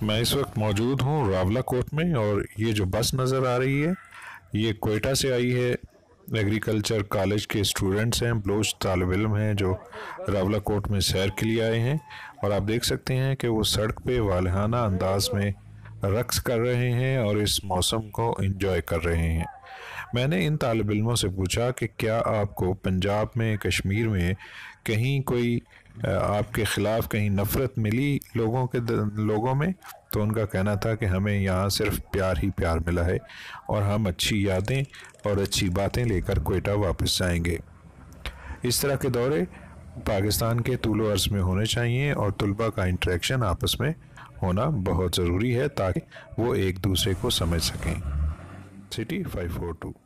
मैं इस वक्त मौजूद हूँ रावलाकोट में और ये जो बस नज़र आ रही है ये क्वेटा से आई है। एग्रीकल्चर कॉलेज के स्टूडेंट्स हैं, बलूच तालिब इल्म हैं जो रावलाकोट में सैर के लिए आए हैं और आप देख सकते हैं कि वो सड़क पे वालहाना अंदाज में रक्स कर रहे हैं और इस मौसम को एंजॉय कर रहे हैं। मैंने इन तालिब इल्मों से पूछा कि क्या आपको पंजाब में, कश्मीर में कहीं कोई आपके ख़िलाफ़ कहीं नफ़रत मिली लोगों में, तो उनका कहना था कि हमें यहाँ सिर्फ प्यार ही प्यार मिला है और हम अच्छी यादें और अच्छी बातें लेकर क्वेटा वापस जाएंगे। इस तरह के दौरे पाकिस्तान के तूलो अर्ज़ में होने चाहिए और तलबा का इंटरेक्शन आपस में होना बहुत ज़रूरी है ताकि वो एक दूसरे को समझ सकें। सिटी 542।